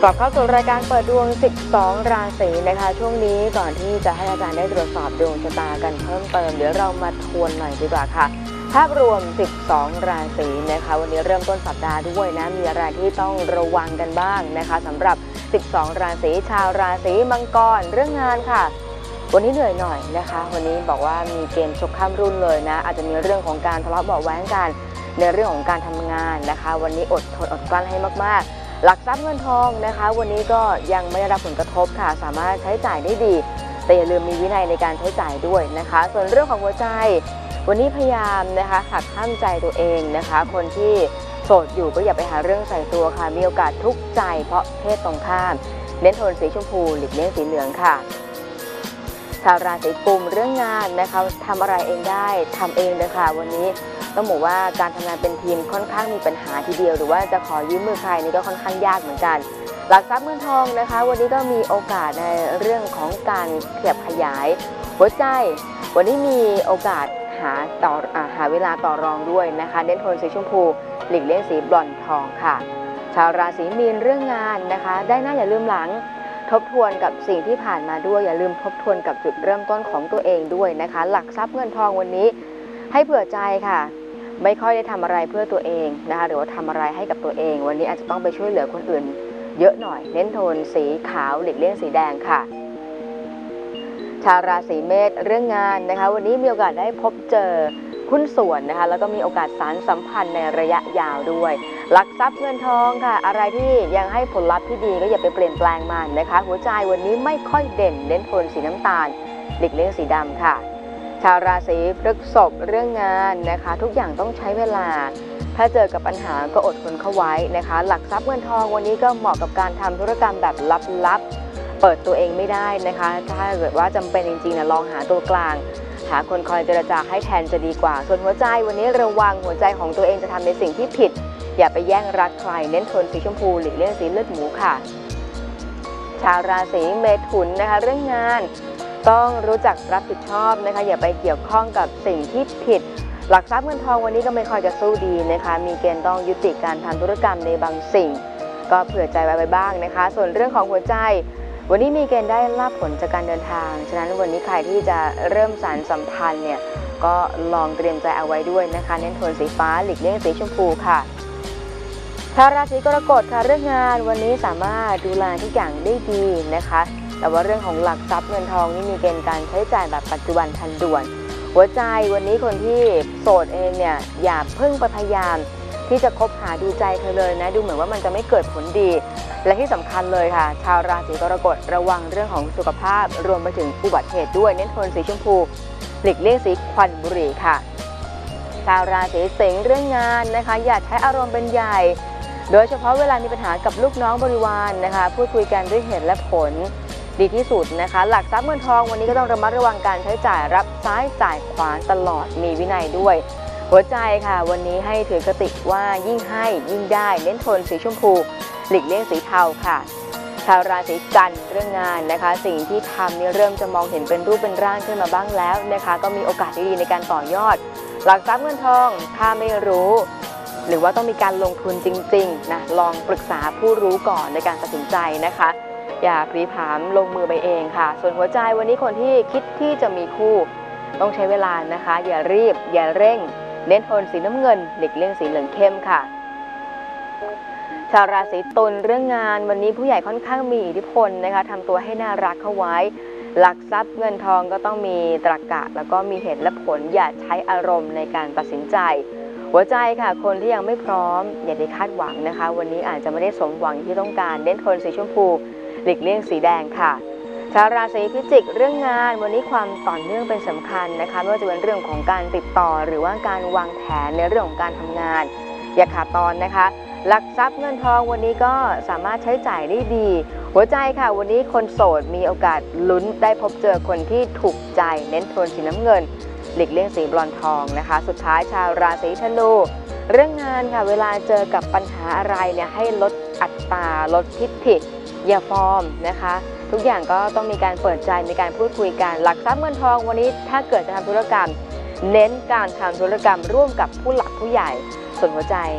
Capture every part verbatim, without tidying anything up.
กลับเข้าสู่รายการเปิดดวงสิบสองราศีนะคะช่วงนี้ก่อนที่จะให้อาจารย์ได้ตรวจสอบดวงชะตากันเพิ่มเติมเดี๋ยวเรามาทวนหน่อยดีกว่าค่ะภาพรวมสิบสองราศีนะคะวันนี้เริ่มต้นสัปดาห์ด้วยนะมีอะไรที่ต้องระวังกันบ้างนะคะสำหรับสิบสองราศีชาวราศีมังกรเรื่องงานค่ะวันนี้เหนื่อยหน่อยนะคะวันนี้บอกว่ามีเกณฑ์ชกข้ามรุ่นเลยนะอาจจะมีเรื่องของการทะเลาะเบาะแว้งกันในเรื่องของการทำงานนะคะวันนี้อดทนอดกลั้นให้มากๆหลักทรัพย์เงินทองนะคะวันนี้ก็ยังไม่ได้รับผลกระทบค่ะสามารถใช้จ่ายได้ดีแต่อย่าลืมมีวินัยในการใช้จ่ายด้วยนะคะส่วนเรื่องของหัวใจวันนี้พยายามนะคะหักห้ามใจตัวเองนะคะคนที่โสดอยู่ก็อย่าไปหาเรื่องใส่ตัวค่ะมีโอกาสทุกข์ใจเพราะเพศตรงข้ามเน้นโทนสีชมพูหลีกเลี่ยงสีเหลืองค่ะชาวราศีกุมเรื่องงานนะคะทำอะไรเองได้ทำเองเลยค่ะวันนี้ต้องบอกว่าการทำงานเป็นทีมค่อนข้างมีปัญหาทีเดียวหรือว่าจะขอยืมมือใครนี่ก็ค่อนข้างยากเหมือนกันหลักทรัพย์เงินทองนะคะวันนี้ก็มีโอกาสในเรื่องของการขยับขยายหัวใจวันนี้มีโอกาสหาต่อหาเวลาต่อรองด้วยนะคะเน้นโทนสีชมพูหลีกเลี่ยงสีบลอนด์ทองค่ะชาวราศีมีนเรื่องงานนะคะได้หน้าอย่าลืมหลังทบทวนกับสิ่งที่ผ่านมาด้วยอย่าลืมทบทวนกับจุดเริ่มต้นของตัวเองด้วยนะคะหลักทรัพย์เงินทองวันนี้ให้เผื่อใจค่ะไม่ค่อยได้ทำอะไรเพื่อตัวเองนะคะหรือว่าทำอะไรให้กับตัวเองวันนี้อาจจะต้องไปช่วยเหลือคนอื่นเยอะหน่อยเน้นโทนสีขาวหลีกเลี่ยงสีแดงค่ะชาวราศีเมษเรื่องงานนะคะวันนี้มีโอกาสได้พบเจอหุ้นส่วนนะคะแล้วก็มีโอกาสสานสัมพันธ์ในระยะยาวด้วยหลักทรัพย์เงินทองค่ะอะไรที่ยังให้ผลลัพธ์ที่ดีก็อย่าไปเปลี่ยนแปลงมันนะคะหัวใจวันนี้ไม่ค่อยเด่นเน้นโทนสีน้ำตาลหลีกเลี่ยงสีดำค่ะชาวราศีพฤษภเรื่องงานนะคะทุกอย่างต้องใช้เวลาถ้าเจอกับปัญหาก็อดทนเข้าไว้นะคะหลักทรัพย์เงินทองวันนี้ก็เหมาะกับการทำธุรกรรมแบบลับๆเปิดตัวเองไม่ได้นะคะถ้าเกิดว่าจำเป็นจริงๆนะลองหาตัวกลางหาคนคอยเจรจาให้แทนจะดีกว่าส่วนหัวใจวันนี้ระวังหัวใจของตัวเองจะทำในสิ่งที่ผิดอย่าไปแย่งรักใครเน้นโทนสีชมพูหลีกเลี่ยงสีเลือดหมูค่ะชาวราศีเมถุนนะคะเรื่องงานต้องรู้จักรับผิดชอบนะคะอย่าไปเกี่ยวข้องกับสิ่งที่ผิดหลักทรัพย์เงินทองวันนี้ก็ไม่ค่อยจะสู้ดีนะคะมีเกณฑ์ต้องยุติการทำธุรกรรมในบางสิ่งก็เผื่อใจไว้ไว้บ้างนะคะส่วนเรื่องของหัวใจวันนี้มีเกณฑ์ได้ลาภผลจากการเดินทางฉะนั้นวันนี้ใครที่จะเริ่มสานสัมพันธ์เนี่ยก็ลองเตรียมใจเอาไว้ด้วยนะคะเน้นโทนสีฟ้าหลีกเลี่ยงสีชมพูค่ะชาวราศีกรกฎค่ะเรื่องงานวันนี้สามารถดูแลทุกอย่างได้ดีนะคะแต่ว่าเรื่องของหลักทรัพย์เงินทองนี่มีเกณฑ์การใช้จ่ายแบบปัจจุบันทันด่วนหัวใจวันนี้คนที่โสดเองเนี่ยอย่าเพิ่งไปพยายามที่จะคบหาดูใจเธอเลยนะดูเหมือนว่ามันจะไม่เกิดผลดีและที่สำคัญเลยค่ะชาวราศีกรกฎระวังเรื่องของสุขภาพรวมไปถึงอุบัติเหตุด้วยเน้นโทนสีชมพูหลีกเลี่ยงสีควันบุหรี่ค่ะชาวราศีสิงห์เรื่องงานนะคะอย่าใช้อารมณ์เป็นใหญ่โดยเฉพาะเวลามีปัญหากับลูกน้องบริวารนะคะพูดคุยกันด้วยเหตุและผลดีที่สุดนะคะหลักทรัพย์เงินทองวันนี้ก็ต้องระมัดระวังการใช้จ่ายรับซ้ายจ่ายขวาตลอดมีวินัยด้วยหัวใจค่ะวันนี้ให้ถือคติว่ายิ่งให้ยิ่งได้เน้นโทนสีชมพูหลีกเลี่ยงสีเทาค่ะชาวราศีกันเรื่องงานนะคะสิ่งที่ทำนี่เริ่มจะมองเห็นเป็นรูปเป็นร่างขึ้นมาบ้างแล้วนะคะก็มีโอกาสดีๆในการต่อยอดหลักทรัพย์เงินทองถ้าไม่รู้หรือว่าต้องมีการลงทุนจริงๆนะลองปรึกษาผู้รู้ก่อนในการตัดสินใจนะคะอย่าพลีผามลงมือไปเองค่ะส่วนหัวใจวันนี้คนที่คิดที่จะมีคู่ต้องใช้เวลานะคะอย่ารีบอย่าเร่งเน้นโทนสีน้ำเงินหลีกเลี่ยงสีเหลืองเข้มค่ะชาวราศีตุลเรื่องงานวันนี้ผู้ใหญ่ค่อนข้างมีอิทธิพลนะคะทำตัวให้น่ารักเข้าไว้หลักทรัพย์เงินทองก็ต้องมีตรรกะแล้วก็มีเหตุและผลอย่าใช้อารมณ์ในการตัดสินใจหัวใจค่ะคนที่ยังไม่พร้อมอย่าได้คาดหวังนะคะวันนี้อาจจะไม่ได้สมหวังที่ต้องการเน้นโทนสีชมพูหลีกเลี่ยงสีแดงค่ะชาวราศีพิจิกเรื่องงานวันนี้ความต่อเนื่องเป็นสำคัญนะคะไม่ว่าจะเป็นเรื่องของการติดต่อหรือว่าการวางแผนในเรื่องของการทำงานอย่าขาดตอนนะคะหลักทรัพย์เงินทองวันนี้ก็สามารถใช้จ่ายได้ดีหัวใจค่ะวันนี้คนโสดมีโอกาสลุ้นได้พบเจอคนที่ถูกใจเน้นโทนสีน้ำเงินหลีกเลี่ยงสีบลอนด์ทองนะคะสุดท้ายชาวราศีธนูเรื่องงานค่ะเวลาเจอกับปัญหาอะไรเนี่ยให้ลดอัตราลดทิฐิอย่าฟอร์มนะคะทุกอย่างก็ต้องมีการเปิดใจในการพูดคุยกันหลักทรัพย์เงินทองวันนี้ถ้าเกิดจะทำธุรกรรมเน้นการทำธุรกรรมร่วมกับผู้หลักผู้ใหญ่ส่วนหัวใจ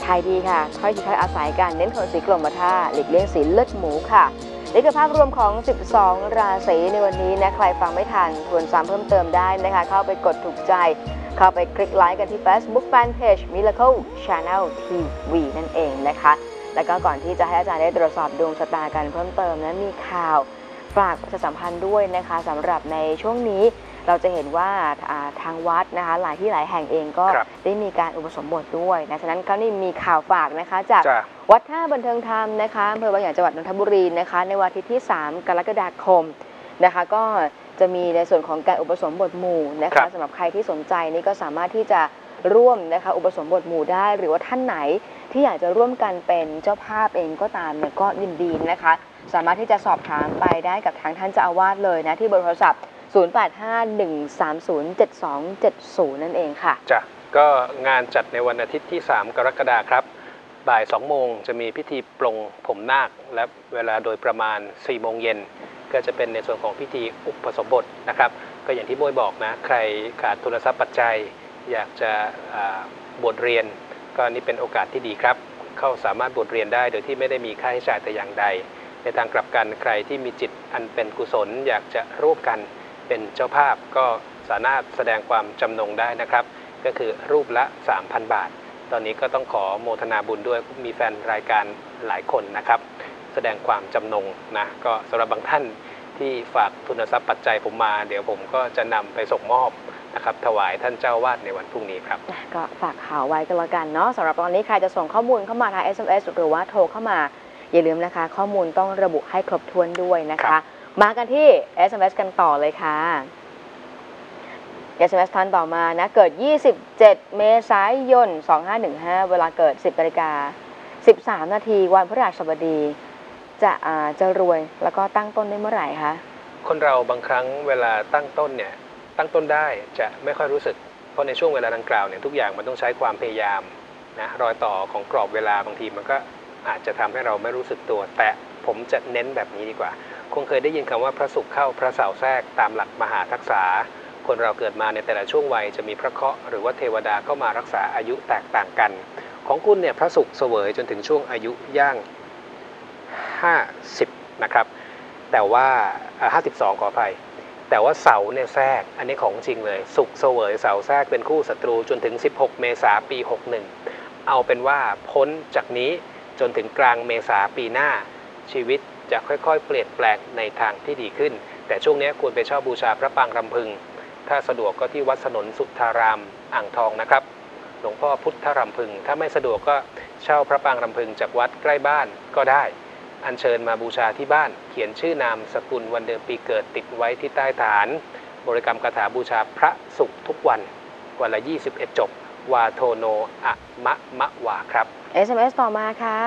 ชายดีค่ะถ้อยทีถ้อยอาศัยกันเน้นโทนสีกลมท่าหลีกเลี่ยงสีเลือดหมูค่ะนี่คือภาพรวมของสิบสองราศีในวันนี้นะใครฟังไม่ทันทวนซ้ำเพิ่มเติมได้นะคะเข้าไปกดถูกใจเข้าไปคลิกไลค์กันที่ Facebook Fanpage Miracle Channel ที วี นั่นเองนะคะแล้วก็ก่อนที่จะให้อาจารย์ได้ตรวจสอบดวงชะตากันเพิ่มเติมนั้นมีข่าวฝากประชาสัมพันธ์ด้วยนะคะสำหรับในช่วงนี้เราจะเห็นว่าทางวัดนะคะหลายที่หลายแห่งเองก็ได้มีการอุปสมบทด้วยนะฉะนั้นก็นี่มีข่าวฝากนะคะจากวัดท่าบันเทิงธรรมนะคะอำเภอบางใหญ่จังหวัดนนทบุรีนะคะในวันอาทิตย์ที่สามกรกฎาคมนะคะก็จะมีในส่วนของการอุปสมบทหมู่นะคะสำหรับใครที่สนใจนี่ก็สามารถที่จะร่วมนะคะอุปสมบทหมู่ได้หรือว่าท่านไหนที่อยากจะร่วมกันเป็นเจ้าภาพเองก็ตามเนี่ยก็ยินดีนะคะสามารถที่จะสอบถามไปได้กับทางท่านเจ้าอาวาสเลยนะที่เบอร์โทรศัพท์ศูนย์ แปด ห้า หนึ่ง สาม ศูนย์ เจ็ด สอง เจ็ด ศูนย์นั่นเองค่ะจ้ะก็งานจัดในวันอาทิตย์ที่สามกรกฎาคมครับบ่ายสองโมงจะมีพิธีปลงผมนาคและเวลาโดยประมาณสี่โมงเย็นก็จะเป็นในส่วนของพิธีอุปสมบทนะครับก็อย่างที่โบยบอกนะใครขาดทุนทรัพย์ปัจจัยอยากจะบวชเรียนก็นี่เป็นโอกาสที่ดีครับเข้าสามารถบวชเรียนได้โดยที่ไม่ได้มีค่าใช้จ่ายแต่อย่างใดในทางกลับกันใครที่มีจิตอันเป็นกุศลอยากจะร่วมกันเป็นเจ้าภาพก็สามารถแสดงความจำนงได้นะครับก็คือรูปละ สามพัน บาทตอนนี้ก็ต้องขอโมทนาบุญด้วยมีแฟนรายการหลายคนนะครับแสดงความจำนงนะก็สำหรับบางท่านที่ฝากทุนทรัพย์ปัจจัยผมมาเดี๋ยวผมก็จะนำไปส่งมอบนะครับถวายท่านเจ้าวาดในวันพรุ่งนี้ครับก็ฝากข่าวไว้กันละกันเนาะสำหรับตอนนี้ใครจะส่งข้อมูลเข้ามาทาง เอส เอ็ม เอส หรือว่าโทรเข้ามาอย่าลืมนะคะข้อมูลต้องระบุให้ครบถ้วนด้วยนะคะมากันที่ เอส เอ็ม เอส กันต่อเลยค่ะ เอส เอ็ม เอส ท่านต่อมานะเกิดยี่สิบเจ็ดเมษายนสองพันห้าร้อยสิบห้าเวลาเกิด สิบนาฬิกาสิบสามนาทีวันพฤหัสบดีจะอ่าจะรวยแล้วก็ตั้งต้นได้เมื่อไหร่คะคนเราบางครั้งเวลาตั้งต้นเนี่ยตั้งต้นได้จะไม่ค่อยรู้สึกเพราะในช่วงเวลาดังกล่าวเนี่ยทุกอย่างมันต้องใช้ความพยายามนะรอยต่อของกรอบเวลาบางทีมันก็อาจจะทำให้เราไม่รู้สึกตัวแต่ผมจะเน้นแบบนี้ดีกว่าคงเคยได้ยินคำว่าพระศุกร์เข้าพระเสาร์แทรกตามหลักมหาทักษะคนเราเกิดมาในแต่ละช่วงวัยจะมีพระเคราะห์หรือว่าเทวดาเข้ามารักษาอายุแตกต่างกันของคุณเนี่ยพระศุกร์เสวยจนถึงช่วงอายุย่างห้าสิบนะครับแต่ว่าห้าสิบสองขออภัยแต่ว่าเสาร์เนี่ยแทรกอันนี้ของจริงเลยศุกร์เสวยเสาร์แทรกเป็นคู่ศัตรูจนถึงสิบหกเมษายนปีหกสิบเอ็ดเอาเป็นว่าพ้นจากนี้จนถึงกลางเมษาปีหน้าชีวิตจะค่อยๆเปลี่ยนแปลงในทางที่ดีขึ้นแต่ช่วงนี้ควรไปเช่าบูชาพระปางรำพึงถ้าสะดวกก็ที่วัดถนนสุทธารามอ่างทองนะครับหลวงพ่อพุทธรำพึงถ้าไม่สะดวกก็เช่าพระปางรำพึงจากวัดใกล้บ้านก็ได้อัญเชิญมาบูชาที่บ้านเขียนชื่อนามสกุลวันเดือนปีเกิดติดไว้ที่ใต้ฐานบริกรรมคาถาบูชาพระศุกร์ทุกวันวันละยี่สิบเอ็ดจบวาโทโนอะมะมะวาครับเอส เอ็ม เอส ต่อมาค่ะ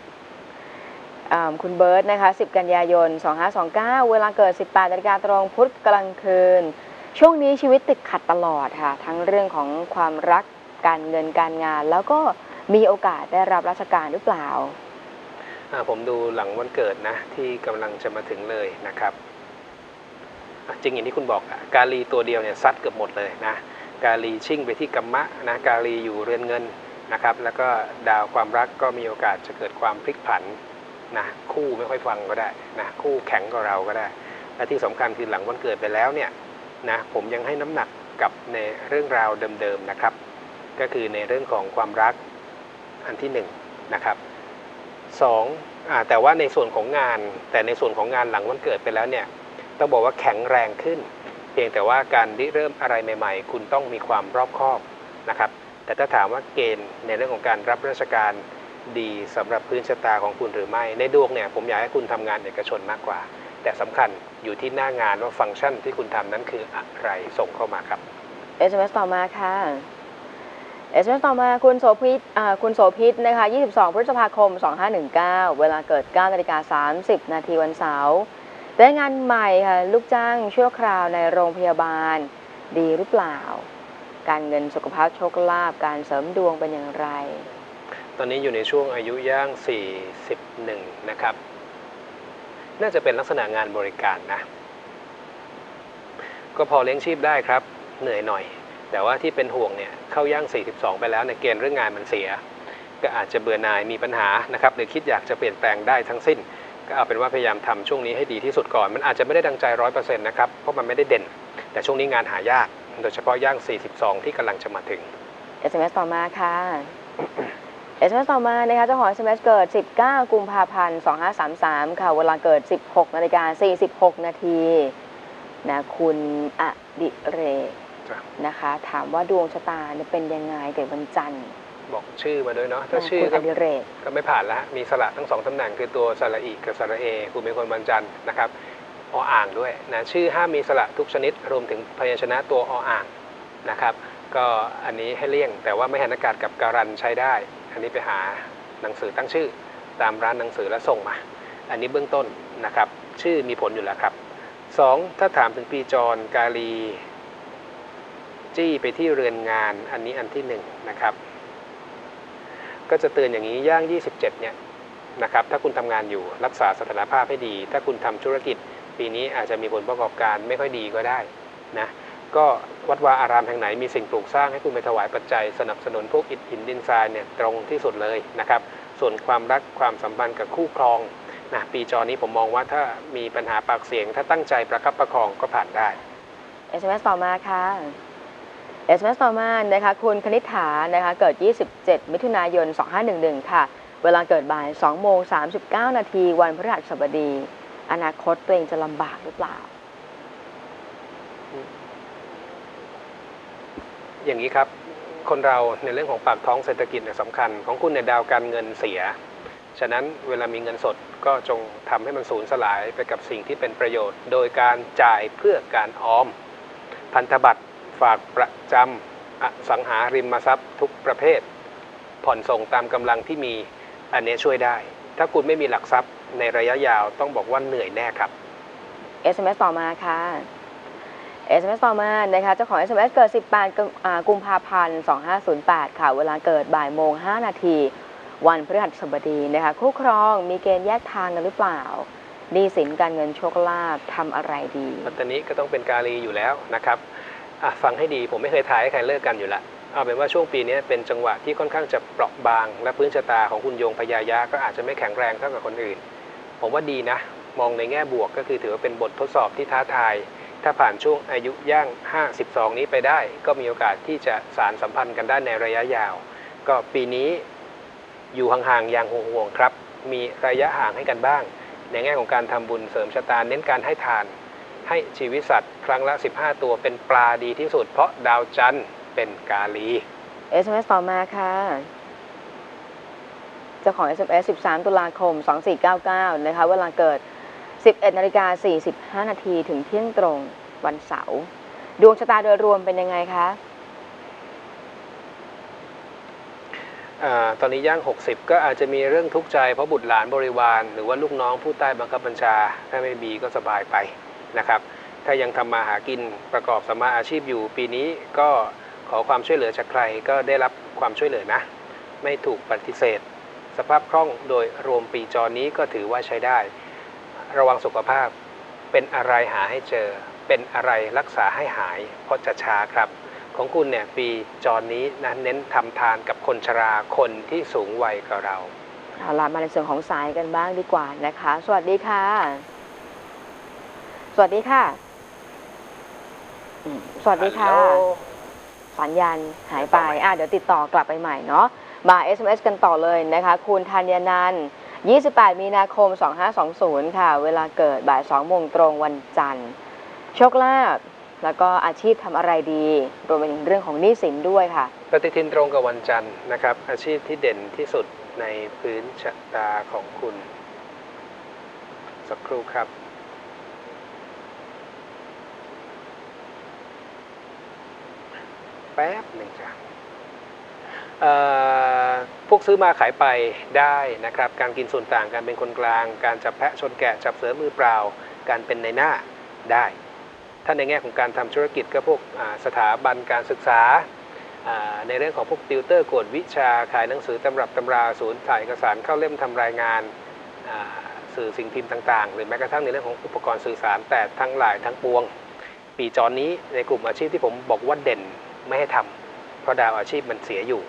คุณเบิร์ตนะคะสิบกันยายนสองพันห้าร้อยยี่สิบเก้าเวลาเกิดสิบแปดนาฬิกาตรงพุธกลางคืนช่วงนี้ชีวิตติดขัดตลอดค่ะทั้งเรื่องของความรักการเงินการงานแล้วก็มีโอกาสได้รับราชการหรือเปล่าผมดูหลังวันเกิดนะที่กำลังจะมาถึงเลยนะครับจริงอย่างที่คุณบอกกาลีตัวเดียวเนี่ยซัดเกือบหมดเลยนะกาลีชิ่งไปที่กัมมะนะกาลีอยู่เรือนเงินนะครับแล้วก็ดาวความรักก็มีโอกาสจะเกิดความพลิกผันนะคู่ไม่ค่อยฟังก็ได้นะคู่แข็งกับเราก็ได้และที่สำคัญคือหลังวันเกิดไปแล้วเนี่ยนะผมยังให้น้ำหนักกับในเรื่องราวเดิมๆนะครับก็คือในเรื่องของความรักอันที่หนึ่งนะครับสองอ่าแต่ว่าในส่วนของงานแต่ในส่วนของงานหลังวันเกิดไปแล้วเนี่ยต้องบอกว่าแข็งแรงขึ้นเพียงแต่ว่าการริเริ่มอะไรใหม่ๆคุณต้องมีความรอบคอบนะครับแต่ถ้าถามว่าเกณฑ์ในเรื่องของการรับราชการดีสำหรับพื้นชะตาของคุณหรือไม่ในดวงเนี่ยผมอยากให้คุณทำงานเอกชนมากกว่าแต่สำคัญอยู่ที่หน้างานว่าฟังก์ชันที่คุณทำนั้นคืออะไรส่งเข้ามาครับเอส เอ็ม เอส ต่อมาค่ะ เอส เอ็ม เอส ต่อมาคุณโสภิตคุณโสภิตนะคะยี่สิบสองพฤษภาคมสองพันห้าร้อยสิบเก้าเวลาเกิดเก้านาฬิกาสามสิบนาทีวันเสาร์ได้งานใหม่ค่ะลูกจ้างชั่วคราวในโรงพยาบาลดีหรือเปล่าการเงินสุขภาพโชคลาภการเสริมดวงเป็นอย่างไรตอนนี้อยู่ในช่วงอายุย่างสี่สิบเอ็ดนะครับน่าจะเป็นลักษณะงานบริการนะก็พอเลี้ยงชีพได้ครับเหนื่อยหน่อยแต่ว่าที่เป็นห่วงเนี่ยเข้าย่างสี่สิบสองไปแล้วในเกณฑ์เรื่องงานมันเสียก็อาจจะเบื่อหน่ายมีปัญหานะครับหรือคิดอยากจะเปลี่ยนแปลงได้ทั้งสิ้นก็เอาเป็นว่าพยายามทำช่วงนี้ให้ดีที่สุดก่อนมันอาจจะไม่ได้ดังใจ ร้อยเปอร์เซ็นต์ นะครับเพราะมันไม่ได้เด่นแต่ช่วงนี้งานหายากโดยเฉพาะย่างสี่สิบสองที่กำลังจะมาถึงเอส เอ็ม เอส ต่อมาค่ะ เอส เอ็ม เอส ต่อมานะคะเจ้าของ เอส เอ็ม เอส เกิดสิบเก้ากุมภาพันธ์สองห้าสามสามค่ะเวลาเกิดสิบหกนาฬิกาสี่สิบหกนาทีนะคุณอดิเรกนะคะถามว่าดวงชะตาเนี่ยเป็นยังไงเกิดวันจันทร์บอกชื่อมาด้วยเนาะถ้าชื่อคุณอดิเรกก็ไม่ผ่านแล้วมีสระทั้งสองตำแหน่งคือตัวสระอีกับสระเอคุณเป็นคนวันจันทร์นะครับออ่างด้วยนะชื่อห้ามมีสระทุกชนิดรวมถึงพยัญชนะตัวออ่างนะครับก็อันนี้ให้เลี่ยงแต่ว่าไม่หันอากาศกับการันใช้ได้อันนี้ไปหาหนังสือตั้งชื่อตามร้านหนังสือแล้วส่งมาอันนี้เบื้องต้นนะครับชื่อมีผลอยู่แล้วครับสองถ้าถามถึงปีจรกาลีจี้ไปที่เรือนงานอันนี้อันที่หนึ่งนะครับก็จะเตือนอย่างนี้ย่างยี่สิบเจ็ดเนี่ยนะครับถ้าคุณทำงานอยู่รักษาสถานภาพให้ดีถ้าคุณทำธุรกิจปีนี้อาจจะมีผลประกอบการไม่ค่อยดีก็ได้นะก็วัดวาอารามแห่งไหนมีสิ่งปลูกสร้างให้คุณไปถวายปัจจัยสนับสนุนพวกอิฐหินดินทรายเนี่ยตรงที่สุดเลยนะครับส่วนความรักความสัมพันธ์กับคู่ครองนะปีจอนี้ผมมองว่าถ้ามีปัญหาปากเสียงถ้าตั้งใจประคับประคองก็ผ่านได้เอส เอ็ม เอส ต่อมาค่ะ เอส เอ็ม เอส ต่อมานะคะคุณคณิษฐานะคะเกิดยี่สิบเจ็ดมิถุนายนสองห้าหนึ่งหนึ่งค่ะเวลาเกิดบ่ายสองโมงสามสิบเก้านาทีวันพฤหัสบดีอนาคตตัวเองจะลำบากหรือเปล่าอย่างนี้ครับคนเราในเรื่องของปากท้องเศรษฐกิจเนี่ยสำคัญของคุณเนี่ยดาวการเงินเสียฉะนั้นเวลามีเงินสดก็จงทำให้มันสูญสลายไปกับสิ่งที่เป็นประโยชน์โดยการจ่ายเพื่อการออมพันธบัตรฝากประจำอสังหาริมทรัพย์ทุกประเภทผ่อนส่งตามกำลังที่มีอันนี้ช่วยได้ถ้าคุณไม่มีหลักทรัพย์ในระยะยาวต้องบอกว่าเหนื่อยแน่ครับเอส เอ็ม เอส ต่อมาค่ะ เอส เอ็ม เอส ต่อมานะคะเจ้าของ เอส เอ็ม เอส เกิดสิบแปดกุมภาพันธ์สองห้าศูนย์แปดค่ะเวลาเกิดบ่ายโมงห้านาทีวันพฤหัสบดีนะคะคู่ครองมีเกณฑ์แยกทางกันหรือเปล่าหนี้สินการเงินโชคลาภทำอะไรดีปัตตานีก็ต้องเป็นกาลีอยู่แล้วนะครับฟังให้ดีผมไม่เคยทายให้ใครเลิกกันอยู่ละเอาเป็นว่าช่วงปีนี้เป็นจังหวะที่ค่อนข้างจะเปราะบางและพื้นชะตาของคุณโยงพญายะก็อาจจะไม่แข็งแรงเท่ากับคนอื่นผมว่าดีนะมองในแง่บวกก็คือถือว่าเป็นบททดสอบที่ท้าทายถ้าผ่านช่วงอายุย่างห้าสิบสองนี้ไปได้ก็มีโอกาสที่จะสานสัมพันธ์กันได้ในระยะยาวก็ปีนี้อยู่ห่างๆอย่างห่วงๆครับมีระยะห่างให้กันบ้างในแง่ของการทำบุญเสริมชะตาเน้นการให้ทานให้ชีวิตสัตว์ครั้งละสิบห้าตัวเป็นปลาดีที่สุดเพราะดาวจันทร์เป็นกาลีเอส เอ็ม เอส ต่อมาค่ะเจ้าของ เอส เอ็ม เอส สิบสามตุลาคมสองสี่เก้าเก้านะคะเวลาเกิดสิบเอ็ดนาฬิกาสี่สิบห้านาทีถึงเที่ยงตรงวันเสาร์ดวงชะตาโดยรวมเป็นยังไงคะตอนนี้ย่างหกสิบก็อาจจะมีเรื่องทุกข์ใจเพราะบุตรหลานบริวารหรือว่าลูกน้องผู้ใต้บังคับบัญชาถ้าไม่มีก็สบายไปนะครับถ้ายังทำมาหากินประกอบสัมมาอาชีพอยู่ปีนี้ก็ขอความช่วยเหลือจากใครก็ได้รับความช่วยเหลือนะไม่ถูกปฏิเสธสภาพคล่องโดยรวมปีจอนี้ก็ถือว่าใช้ได้ระวังสุขภาพเป็นอะไรหาให้เจอเป็นอะไรรักษาให้หายเพราะจะช้าครับของคุณเนี่ยปีจอนี้นะเน้นทำทานกับคนชราคนที่สูงวัยกว่าเราเอาล่ะมาในส่วนของสายกันบ้างดีกว่านะคะสวัสดีค่ะสวัสดีค่ะสวัสดีค่ะสัญญาณหายไปอ่ะเดี๋ยวติดต่อกลับไปใหม่เนาะมา เอส เอ็ม เอส กันต่อเลยนะคะคุณธัญนันท์ยี่สิบแปดมีนาคมสองห้าสองศูนย์ค่ะเวลาเกิดบ่ายสองโมงตรงวันจันทร์โชคลาภแล้วก็อาชีพทำอะไรดีรวมไปถึงเรื่องของหนี้สินด้วยค่ะปฏิทินตรงกับวันจันทร์นะครับอาชีพที่เด่นที่สุดในพื้นชะตาของคุณสักครู่ครับแป๊บหนึ่งจ้ะพวกซื้อมาขายไปได้นะครับการกินส่วนต่างการเป็นคนกลางการจับแพะชนแกะจับเสือมือเปล่าการเป็นในหน้าได้ถ้าในแง่ของการทำธุรกิจก็พวกสถาบันการศึกษาในเรื่องของพวกติวเตอร์กวดวิชาขายหนังสือตำรับตำราศูนย์ถ่ายเอกสารเข้าเล่มทำรายงานสื่อสิ่งพิมพ์ต่างๆหรือแม้กระทั่งในเรื่องของอุปกรณ์สื่อสารแต่ทั้งหลายทั้งปวงปีจรนี้ในกลุ่มอาชีพที่ผมบอกว่าเด่นไม่ให้ทำเพราะดาวอาชีพมันเสียอยู่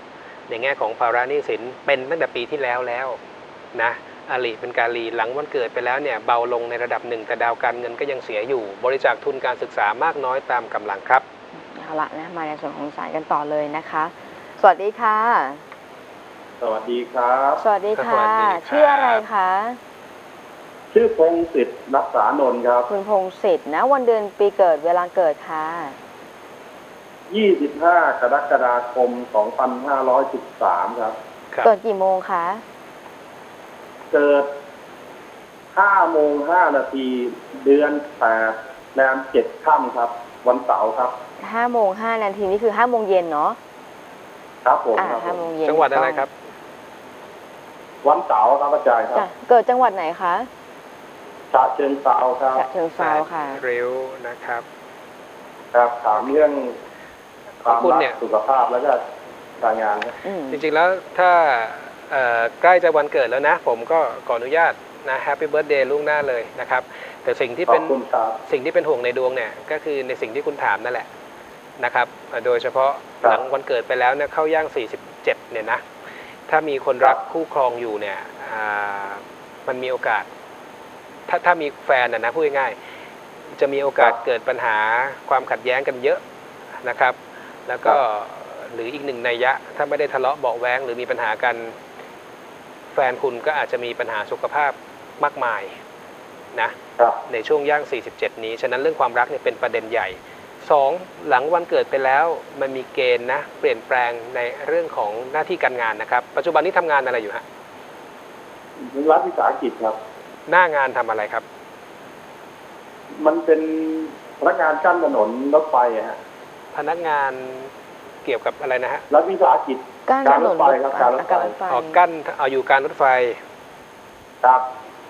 ในแง่ของภาระหนี้สินเป็นตั้งแต่ปีที่แล้วแล้วนะอาลีเป็นการลีหลังวันเกิดไปแล้วเนี่ยเบาลงในระดับหนึ่งแต่ดาวการเงินก็ยังเสียอยู่บริจาคทุนการศึกษามากน้อยตามกำลังครับเอาละนะมาในส่วนของสายกันต่อเลยนะคะสวัสดีค่ะสวัสดีครับสวัสดีค่ะชื่ออะไรคะชื่อพงศิษฐ์รักษานนท์ครับคุณพงศิษฐ์นะวันเดือนปีเกิดเวลาเกิดค่ะยี่สิบห้ากรกฎาคมสองพันห้าร้อยสิบสามครับเกิดกี่โมงคะเกิดห้าโมงห้านาทีเดือนแปดแรมเจ็ดค่ำครับวันเสาร์ครับห้าโมงห้านาทีนี่คือห้าโมงเย็นเนาะครับผมอ่าห้าโมงเย็นจังหวัดอะไรครับวันเสาร์ครับอาจารย์ครับเกิดจังหวัดไหนคะฉะเชิงเทราครับฉะเชิงเทราค่ะเร็วนะครับครับถามเรื่องความรักสุขภาพแล้วก็การงานครับจริงๆแล้วถ้าใกล้จะวันเกิดแล้วนะผมก็ขออนุญาตนะแฮปปี้เบิร์ธเดย์ล่วงหน้าเลยนะครับแต่สิ่งที่เป็นสิ่งที่เป็นห่วงในดวงเนี่ยก็คือในสิ่งที่คุณถามนั่นแหละนะครับโดยเฉพาะหลังวันเกิดไปแล้วเนี่ยเข้าย่างสี่สิบเจ็ดเนี่ยนะถ้ามีคนรักคู่ครองอยู่เนี่ยมันมีโอกาสถ้าถ้ามีแฟนนะนะพูดง่ายๆจะมีโอกาสเกิดปัญหาความขัดแย้งกันเยอะนะครับแล้วก็หรืออีกหนึ่งนัยยะถ้าไม่ได้ทะเลาะเบาะแว้งหรือมีปัญหากันแฟนคุณก็อาจจะมีปัญหาสุขภาพมากมายนะในช่วงย่างสี่สิบเจ็ดนี้ฉะนั้นเรื่องความรักเนี่ยเป็นประเด็นใหญ่สองหลังวันเกิดไปแล้วมันมีเกณฑ์นะเปลี่ยนแปลงในเรื่องของหน้าที่การงานนะครับปัจจุบันนี้ทำงานอะไรอยู่ฮะรัฐวิสาหกิจครับหน้างานทำอะไรครับมันเป็นพนักงานกั้นถนนรถไฟฮะพนักงานเกี่ยวกับอะไรนะฮะรัฐวิสาหกิจการรถไฟครับการรถไฟออกกั้นเอาอยู่การรถไฟครับ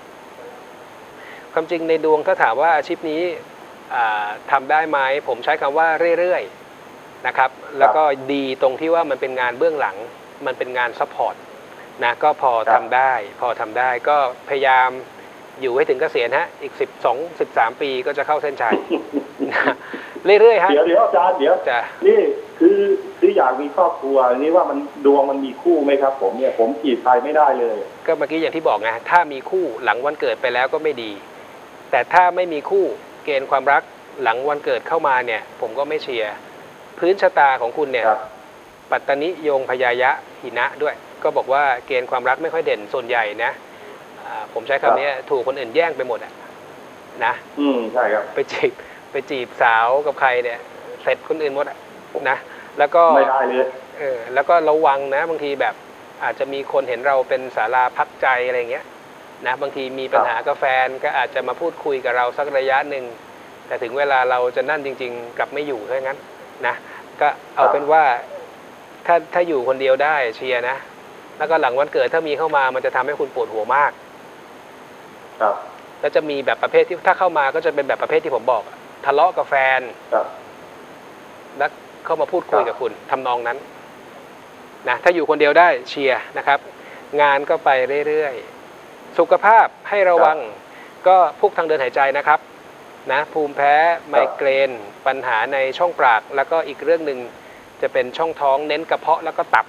ความจริงในดวงถ้าถามว่าอาชีพนี้ทำได้ไหมผมใช้คำว่าเรื่อยๆนะครับแล้วก็ดีตรงที่ว่ามันเป็นงานเบื้องหลังมันเป็นงานซัพพอร์ตนะก็พอทำได้พอทำได้ก็พยายามอยู่ให้ถึงเกษียณฮะอีกสิบสอง สิบสามปีก็จะเข้าเส้นชัยเรื่อยๆฮะเดี๋ยวเดี๋ยวอาจารย์เดี๋ยวนี่คือคืออยากมีครอบครัวนี่ว่ามันดวงมันมีคู่ไหมครับผมเนี่ยผมจีบใครไม่ได้เลยก็เมื่อกี้อย่างที่บอกไงถ้ามีคู่หลังวันเกิดไปแล้วก็ไม่ดีแต่ถ้าไม่มีคู่เกณฑ์ความรักหลังวันเกิดเข้ามาเนี่ยผมก็ไม่เชียร์พื้นชะตาของคุณเนี่ยปัตตนิโยงพยายะหินะด้วยก็บอกว่าเกณฑ์ความรักไม่ค่อยเด่นส่วนใหญ่นะผมใช้คำนี้ถูกคนอื่นแย่งไปหมดอ่ะนะอืมใช่ครับไปจีบไปจีบสาวกับใครเนี่ยเสร็จคนอื่นหมดอ่ะนะแล้วก็ไม่ได้เลยเออแล้วก็ระวังนะบางทีแบบอาจจะมีคนเห็นเราเป็นศาลาพักใจอะไรเงี้ยนะบางทีมีปัญหากับแฟนก็อาจจะมาพูดคุยกับเราสักระยะหนึ่งแต่ถึงเวลาเราจะนั่นจริงๆกลับไม่อยู่ซะงั้นนะก็เอาเป็นว่าถ้าถ้าอยู่คนเดียวได้เชียร์นะแล้วก็หลังวันเกิดถ้ามีเข้ามามันจะทำให้คุณปวดหัวมากครับแล้วจะมีแบบประเภทที่ถ้าเข้ามาก็จะเป็นแบบประเภทที่ผมบอกทะเลาะกับแฟนแล้วเข้ามาพูดคุยกับคุณทำนองนั้นนะถ้าอยู่คนเดียวได้เชียร์นะครับงานก็ไปเรื่อยๆสุขภาพให้ระวังก็พวกทางเดินหายใจนะครับนะภูมิแพ้ไมเกรนปัญหาในช่องปากแล้วก็อีกเรื่องหนึ่งจะเป็นช่องท้องเน้นกระเพาะแล้วก็ตับ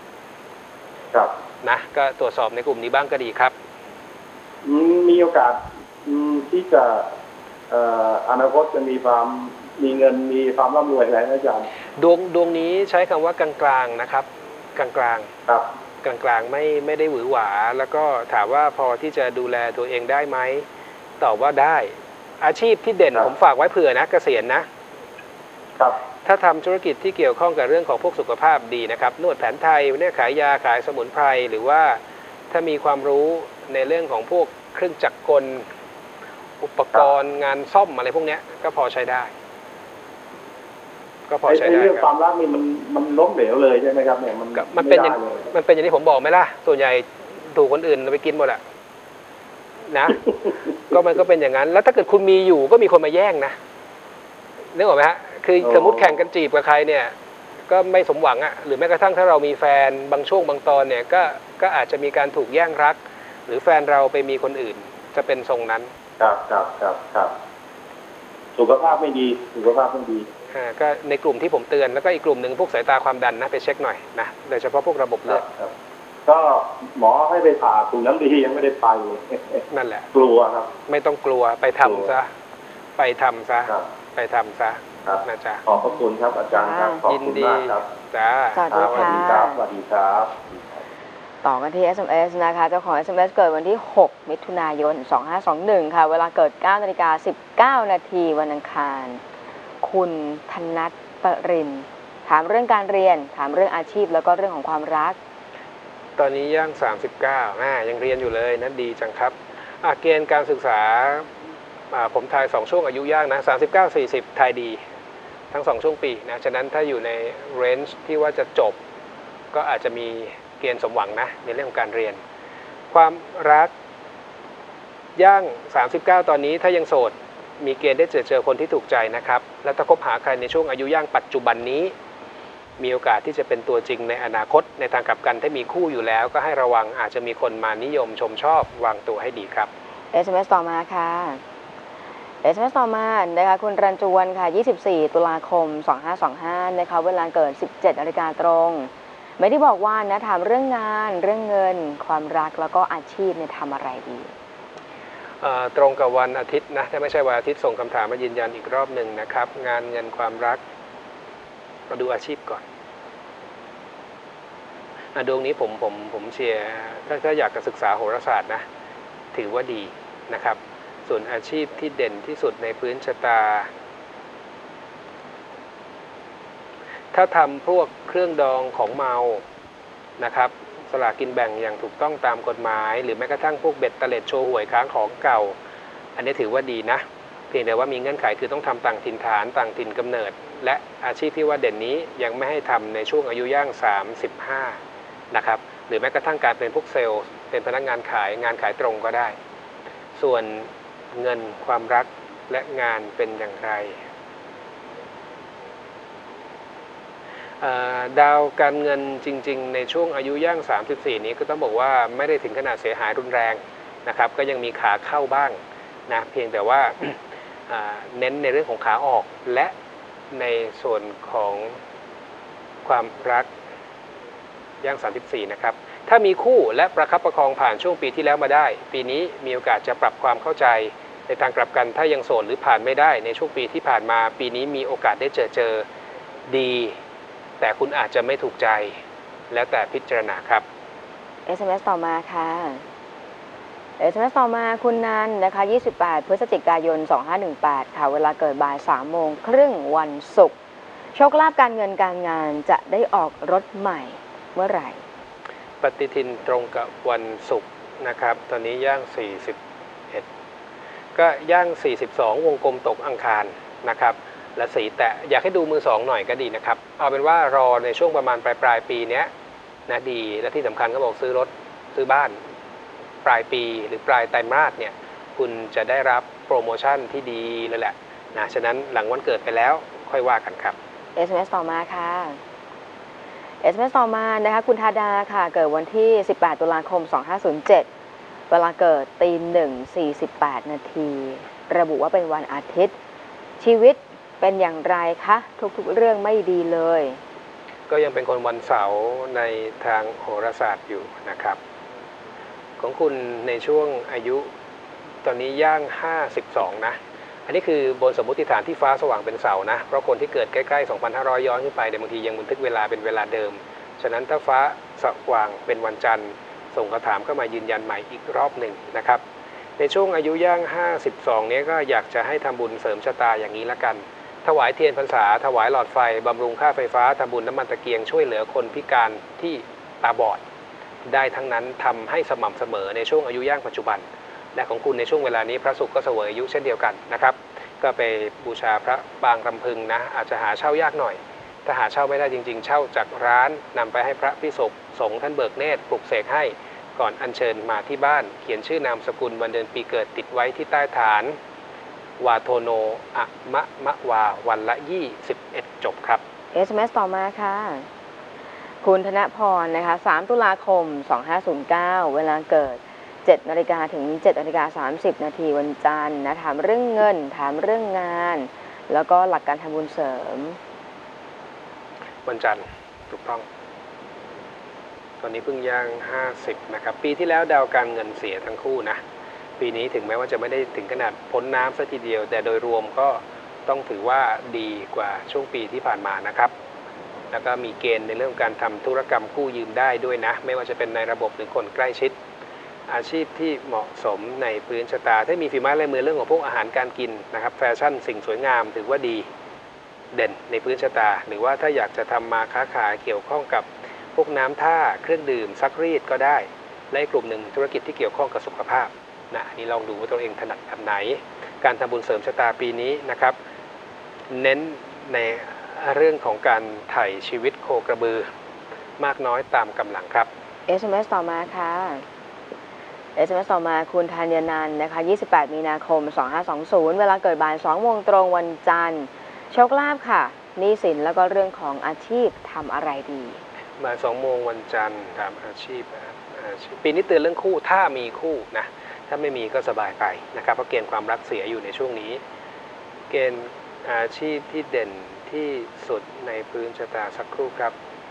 นะก็ตรวจสอบในกลุ่มนี้บ้างก็ดีครับมีโอกาสที่จะอนาคตจะมีความมีเงินมีความร่ำรวยอะไรนะอาจารย์ดวงดวงนี้ใช้คำว่ากลางๆนะครับกลางๆครับกลางๆไม่ไม่ได้หวือหวาแล้วก็ถามว่าพอที่จะดูแลตัวเองได้ไหมตอบว่าได้อาชีพที่เด่นผมฝากไว้เผื่อนะเกษียณนะครับถ้าทำธุรกิจที่เกี่ยวข้องกับเรื่องของพวกสุขภาพดีนะครับนวดแผนไทยเนี่ยขายยาขายสมุนไพรหรือว่าถ้ามีความรู้ในเรื่องของพวกเครื่องจักรกลอุปกรณ์งานซ่อมอะไรพวกนี้ก็พอใช้ได้ก็พอใช้ได้เรื่องความรักนี่มันมันล้มเหลวเลยใช่ไหมครับเนี่ยมันมันเป็นอย่างมันเป็นอย่างที่ผมบอกไหมล่ะส่วนใหญ่ถูกคนอื่นไปกินหมดอะนะก็มันก็เป็นอย่างนั้นแล้วถ้าเกิดคุณมีอยู่ก็มีคนมาแย่งนะนึกออกไหมฮะคือสมมติแข่งกันจีบกับใครเนี่ยก็ไม่สมหวังอะหรือแม้กระทั่งถ้าเรามีแฟนบางช่วงบางตอนเนี่ยก็ก็อาจจะมีการถูกแย่งรักหรือแฟนเราไปมีคนอื่นจะเป็นทรงนั้นครับครับครับครับสุขภาพไม่ดีสุขภาพไม่ดีอ่าก็ในกลุ่มที่ผมเตือนแล้วก็อีกกลุ่มหนึ่งพวกสายตาความดันนะไปเช็คหน่อยนะโดยเฉพาะพวกระบบเลือดครับก็หมอให้ไปผ่าถุงน้ำดียังไม่ได้ไปเลยนั่นแหละกลัวครับไม่ต้องกลัวไปทำซะไปทำซะครับไปทำซะครับนะจ๊ะขอบพระคุณครับอาจารย์ครับขอบยินคุณดีมากครับจ้าสวัสดีครับสค่ะวัสดีครับสวัสดีครับต่อกันที่ เอส เอ็ม เอส นะคะ เจ้าของ เอส เอ็ม เอส เกิดวันที่ หก มิถุนายน สองห้าสองหนึ่ง ค่ะ เวลาเกิด เก้านาฬิกาสิบเก้านาที วันอังคาร คุณธนัทปริน ถามเรื่องการเรียน ถามเรื่องอาชีพ แล้วก็เรื่องของความรักตอนนี้ย่างสามสิบเก้าอ่ายังเรียนอยู่เลยนั่นดีจังครับอ่ะเกณฑ์การศึกษาอ่าผมทายสองช่วงอายุย่างนะสามสิบเก้า สี่สิบทายดีทั้งสองช่วงปีนะฉะนั้นถ้าอยู่ในเรนจ์ที่ว่าจะจบก็อาจจะมีเกณฑ์สมหวังนะในเรื่องของการเรียน ความรักย่างสามสิบเก้าตอนนี้ถ้ายังโสดมีเกณฑ์ได้เจอเจอคนที่ถูกใจนะครับแล้วถ้าคบหาใครในช่วงอายุย่างปัจจุบันนี้มีโอกาสที่จะเป็นตัวจริงในอนาคตในทางกลับกันถ้ามีคู่อยู่แล้วก็ให้ระวังอาจจะมีคนมานิยมชมชอบวางตัวให้ดีครับเอส เอ็ม เอส ต่อมาค่ะ เอส เอ็ม เอส ต่อมานะคะคุณรันจวนค่ะ ยี่สิบสี่ ตุลาคม สองห้าสองห้า นะคะเวลาเกิด สิบเจ็ดนาฬิกาตรง ไม่ได้บอกว่านะถามเรื่องงาน เรื่องเงิน ความรักแล้วก็อาชีพเนี่ยทำอะไรดีเอ่อตรงกับวันอาทิตย์นะถ้าไม่ใช่วันอาทิตย์ส่งคำถามมายืนยันอีกรอบหนึ่งนะครับงานเงินความรักมาดูอาชีพก่อนอ่ะดวงนี้ผมผมผมเชียร์ถ้าถ้าอยากจะศึกษาโหราศาสตร์นะถือว่าดีนะครับส่วนอาชีพที่เด่นที่สุดในพื้นชะตา ถ้าทำพวกเครื่องดองของเมานะครับสลากกินแบ่งอย่างถูกต้องตามกฎหมายหรือแม้กระทั่งพวกเบ็ดเตล็ดโชว์หวยค้างของเก่าอันนี้ถือว่าดีนะเพียงแต่ว่ามีเงื่อนไขคือต้องทำต่างถิ่นฐานต่างถิ่นกำเนิดและอาชีพที่ว่าเด่นนี้ยังไม่ให้ทำในช่วงอายุย่างสามสิบห้านะครับหรือแม้กระทั่งการเป็นพวกเซลล์เป็นพนักงานขายงานขายตรงก็ได้ส่วนเงินความรักและงานเป็นอย่างไรดาวการเงินจริงๆในช่วงอายุย่างสามสิบสี่นี้ก็ต้องบอกว่าไม่ได้ถึงขนาดเสียหายรุนแรงนะครับก็ยังมีขาเข้าบ้างนะเพียงแต่ว่า เน้นในเรื่องของขาออกและในส่วนของความรักย่างสามสิบสี่นะครับถ้ามีคู่และประคับประคองผ่านช่วงปีที่แล้วมาได้ปีนี้มีโอกาสจะปรับความเข้าใจในทางกลับกันถ้ายังโสดหรือผ่านไม่ได้ในช่วงปีที่ผ่านมาปีนี้มีโอกาสได้เจอเจอดีแต่คุณอาจจะไม่ถูกใจแล้วแต่พิจารณาครับเอส เอ็ม เอส ต่อมาค่ะ เอส เอ็ม เอส ต่อมาคุณนันนะคะ ยี่สิบแปด พฤศจิกายน สองห้าหนึ่งแปด ค่ะเวลาเกิดบ่ายสามโมงครึ่งวันศุกร์โชคลาภการเงินการงานจะได้ออกรถใหม่เมื่อไหร่ปฏิทินตรงกับวันศุกร์นะครับตอนนี้ย่างสี่สิบเอ็ดก็ย่างสี่สิบสองวงกลมตกอังคารนะครับและสีแตะอยากให้ดูมือสองหน่อยก็ดีนะครับเอาเป็นว่ารอในช่วงประมาณปลายปลายปีนี้นะดีและที่สำคัญก็บอกซื้อรถซื้อบ้านปลายปีหรือปลายไตรมาสเนี่ยคุณจะได้รับโปรโมชั่นที่ดีเลยแหละนะฉะนั้นหลังวันเกิดไปแล้วค่อยว่ากันครับเอส เอ็ม เอส ต่อมาค่ะ เอส เอ็ม เอส ต่อมานะคะคุณธาดาค่ะเกิดวันที่ สิบแปด ตุลาคม สองห้าศูนย์เจ็ด เวลาเกิดตีหนึ่งสี่สิบแปดนาทีระบุว่าเป็นวันอาทิตย์ชีวิตเป็นอย่างไรคะทุกๆเรื่องไม่ดีเลยก็ยังเป็นคนวันเสาร์ในทางโหราศาสตร์อยู่นะครับของคุณในช่วงอายุตอนนี้ย่างห้าสิบสองนะอันนี้คือบนสมมติฐานที่ฟ้าสว่างเป็นเสาร์นะเพราะคนที่เกิดใกล้ๆ สองพันห้าร้อย ย้อนขึ้นไปแต่บางทียังบันทึกเวลาเป็นเวลาเดิมฉะนั้นถ้าฟ้าสว่างเป็นวันจันทร์ส่งคำถามเข้ามายืนยันใหม่อีกรอบหนึ่งนะครับในช่วงอายุย่างห้าสิบสองนี้ก็อยากจะให้ทำบุญเสริมชะตาอย่างนี้ละกันถวายเทียนพรรษาถวายหลอดไฟบำรุงค่าไฟฟ้าทำบุญน้ำมันตะเกียงช่วยเหลือคนพิการที่ตาบอดได้ทั้งนั้นทำให้สม่ำเสมอในช่วงอายุย่างปัจจุบันและของคุณในช่วงเวลานี้พระศุกร์ก็เสวยอายุเช่นเดียวกันนะครับก็ไปบูชาพระบางรำพึงนะอาจจะหาเช่ายากหน่อยถ้าหาเช่าไม่ได้จริงๆเช่าจากร้านนำไปให้พระพิสุสงฆ์ท่านเบิกเนตรปลุกเสกให้ก่อนอัญเชิญมาที่บ้านเขียนชื่อนามสกุลวันเดือนปีเกิดติดไว้ที่ใต้ฐานวาโทโนอะมะมะวาวันละยี่สิบเอ็ดจบครับเอส เอ็ม เอส ต่อมาค่ะคุณธนพรนะคะสามตุลาคม สองห้าศูนย์เก้า เวลาเกิดเจ็ดนาฬิกาถึงเจ็ดนาฬิกาสามสิบนาทีวันจันทร์นะถามเรื่องเงินถามเรื่องงานแล้วก็หลักการทำบุญเสริมวันจันทร์ถูกต้องตอนนี้เพิ่งย่างห้าสิบนะครับปีที่แล้วดาวการเงินเสียทั้งคู่นะปีนี้ถึงแม้ว่าจะไม่ได้ถึงขนาดพ้นน้ำซะทีเดียวแต่โดยรวมก็ต้องถือว่าดีกว่าช่วงปีที่ผ่านมานะครับแล้วก็มีเกณฑ์ในเรื่องการทำธุรกรรมกู้ยืมได้ด้วยนะไม่ว่าจะเป็นในระบบหรือคนใกล้ชิดอาชีพที่เหมาะสมในพื้นชะตาถ้ามีฝีไม้ลายมือเรื่องของพวกอาหารการกินนะครับแฟชั่นสิ่งสวยงามถือว่าดีเด่นในพื้นชะตาหรือว่าถ้าอยากจะทำมาค้าขายเกี่ยวข้องกับพวกน้ำท่าเครื่องดื่มซักรีดก็ได้และอีกกลุ่มหนึ่งธุรกิจที่เกี่ยวข้องกับสุขภาพนะนี่ลองดูว่าตัวเองถนัดแบบไหนการทำบุญเสริมชะตาปีนี้นะครับเน้นในเรื่องของการไถ่ชีวิตโคกระบือมากน้อยตามกำลังครับเอส เอ็ม เอส ต่อมาค่ะ เอส เอ็ม เอส ต่อมาคุณธัญนันท์นะคะยี่สิบแปดมีนาคมสองห้าสองศูนย์เวลาเกิดบ่ายสองโมงตรงวันจันทร์โชคลาภค่ะหนี้สินแล้วก็เรื่องของอาชีพทำอะไรดีบ่ายสองโมงวันจันทร์ถามอาชีพอาชีพปีนี้เตือนเรื่องคู่ถ้ามีคู่นะถ้าไม่มีก็สบายไปนะครับเพราะเกณฑ์ความรักเสียอยู่ในช่วงนี้เกณฑ์อาชีพที่เด่นที่สุดในพื้นชะตาสักครู่ครับ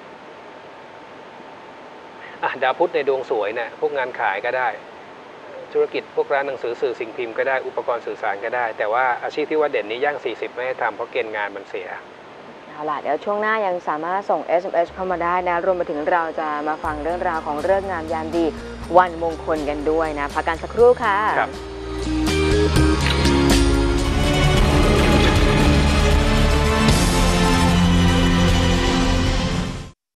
ดาวพุธในดวงสวยเนี่ยพวกงานขายก็ได้ธุรกิจพวกร้านหนังสือสื่อสิ่งพิมพ์ก็ได้อุปกรณ์สื่อสารก็ได้แต่ว่าอาชีพที่ว่าเด่นนี้ย่างสี่สิบไม่ให้ทำเพราะเกณฑ์งานมันเสียเอาล่ะเดี๋ยวช่วงหน้ายังสามารถส่ง เอส เอ็ม เอส เข้ามาได้นะรวมไปถึงเราจะมาฟังเรื่องราวของฤกษ์งามยามดีวันมงคลกันด้วยนะพักกันสักครู่ค่ะครับ